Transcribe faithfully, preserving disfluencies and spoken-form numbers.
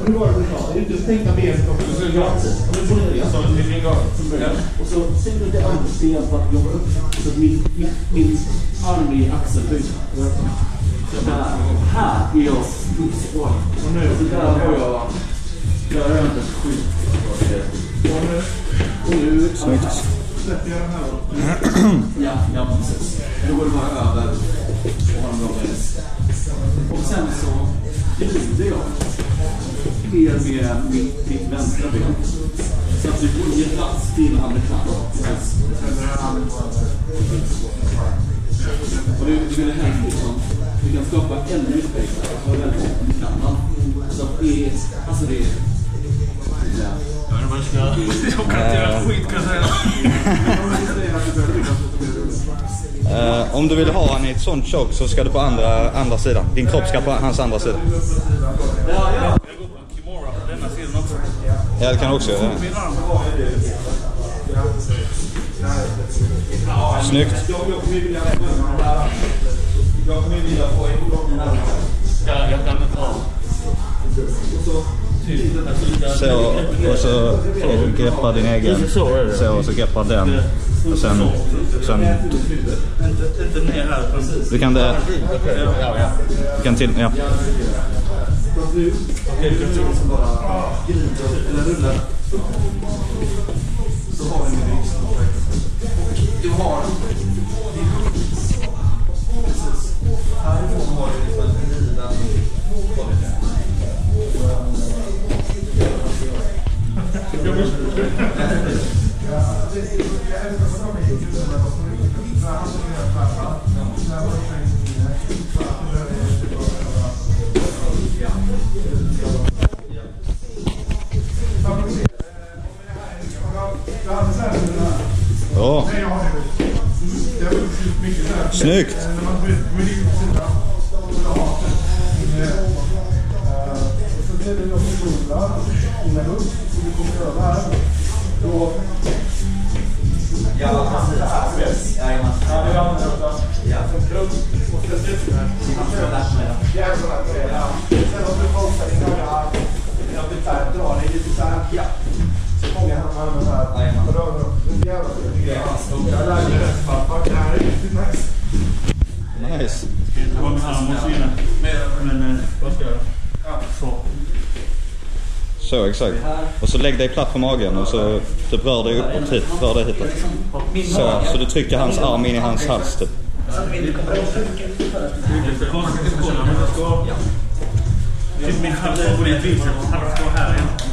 hur var det du sa? Det är inte tänkta ben och så och så sätter du det andra sten för att jobba upp så att min, min, min arm är axelböjd. Här är jag skitsvår. Och nu så där har jag där har jag inte skit. Och nu och nu släpper jag den här då. Ja, ja precis. Då går det bara över och har en bra gräns. Och sen så glider jag ner med mitt, mitt vänstra ben. Så att vi får ge plats till amerikan. Och det är väldigt häftigt som vi kan skapa ännu mer space och väldigt mycket kan. Så att det är, alltså det är, ja. Jag kan inte göra skit kan jag säga. uh, Om du vill ha han i ett sånt choke så ska du på andra, andra sidan. Din kropp ska på hans andra sida. Ja, ja. Ja, det kan också göra. Snyggt. Jag kommer vilja få ja, jag kan ta. Så, och så får du greppa din egen. Så, och så greppar den. Och sen, sen inte ner här. du kan det. Du kan till, ja. Okej, du kan liksom bara eller rulla. Så har vi en rygg. Du har precis. Härifrån har du liksom en rida på det. Ja. Snyggt. Ja, precis. Ja, ja, för klubb och för syfte. Ja, sen om du postar din högra arm, jag vill dra dig lite så här, ja. Så fångar han armen här. Och då rör du jävlar. Jag lär dig rätt för att det här är riktigt nice. Nice. Det var min arm och syna. Men vad ska jag göra? Ja, så. Så, exakt. Och så lägg dig platt på magen och så typ rör dig uppåt hit, rör dig hitåt. Så, så du trycker hans arm in i hans hals typ. Min hals går i biceps, han ska här igen.